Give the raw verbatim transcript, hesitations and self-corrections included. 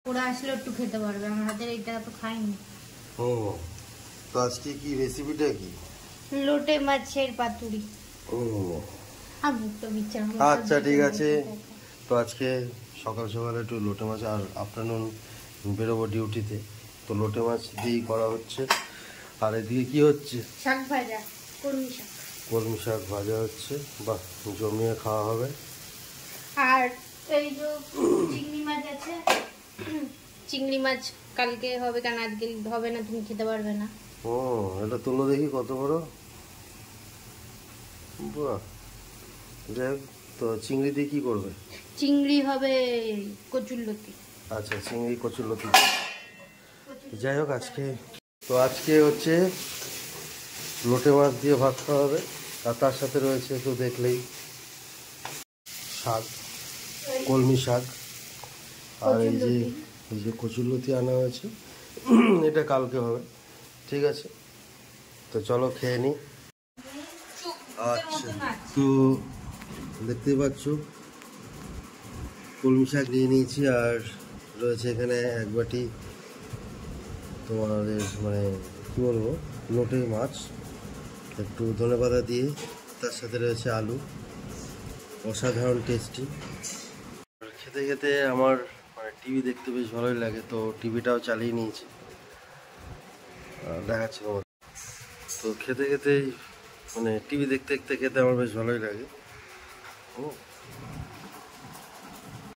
ওরা আসলে একটু খেতে পারবে, আমার হাতের এইটা তো খাইনি। ও তো আজকে কি রেসিপিটা কি? লোটে মাছের পাতুরি। ও আচ্ছা ঠিক আছে। তো আজকে সকাল সকালে একটু লোটে মাছ, আর আফটারনুন বেরোবো ডিউটিতে, তো লোটে মাছ দিয়েই করা হচ্ছে। আর এদিকে কি হচ্ছে? শাক ভাজা, কলমি শাক। কলমি শাক ভাজা হচ্ছে, বাহ জমিয়ে খাওয়া হবে। আর এই যে চিংড়ি মাছ আছে, চিংড়ি মাছ কালকে হবে, কারণ আজকে হবে না, তুমি খেতে পারবে না। ও এটা তুলো দেখি কত বড়, বাহ। যাই হোক, তো চিংড়ি দিয়ে কি করবে? চিংড়ি হবে কচুরলতি। আচ্ছা চিংড়ি কচুরলতি। যাই হোক আজকে তো আজকে হচ্ছে লোটে মাছ দিয়ে ভাত খাওয়া হবে, আর তার সাথে রয়েছে তো দেখলেই শাক, কলমি শাক, আর এই যে এই যে কচুরলতি আনা হয়েছে, এটা কালকে হবে। ঠিক আছে, তো চলো খেয়ে নিই। আচ্ছা তো দেখতেই পাচ্ছ কলমি শাক নিয়ে নিয়েছি, আর রয়েছে এখানে এক বাটি তোমাদের মানে কী বলবো লোটে মাছ, একটু ধনেপাতা দিয়ে, তার সাথে রয়েছে আলু, অসাধারণ টেস্টি। খেতে খেতে আমার মানে টিভি দেখতে বেশ ভালোই লাগে, তো টিভিটাও চালিয়ে নিয়েছি, দেখাচ্ছি তোমার। তো খেতে খেতেই মানে টিভি দেখতে দেখতে খেতে আমার বেশ ভালোই লাগে। ও